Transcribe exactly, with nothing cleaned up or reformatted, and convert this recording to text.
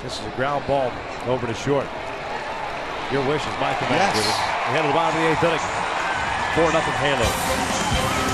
This is a ground ball over to short. Your wishes, Michael. Yes. We head to the bottom of the eighth inning. four nothing Halo.